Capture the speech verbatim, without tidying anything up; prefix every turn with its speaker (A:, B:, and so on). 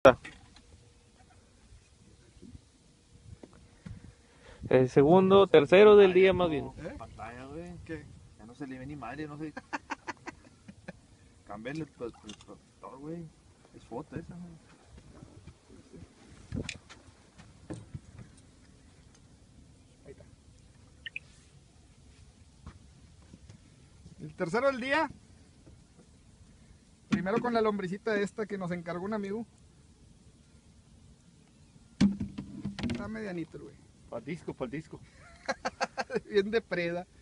A: El segundo, tercero del día más bien.
B: ¿Eh? Pantalla, güey.
C: ¿Qué?
B: Ya no se le ve ni madre, no sé. Cámbiale el pro- el protector, güey. Es foto esa, güey.
C: Ahí está. El tercero del día. Primero con la lombricita esta que nos encargó un amigo. Está medianito, güey.
B: Para disco, para disco.
C: Bien de preda.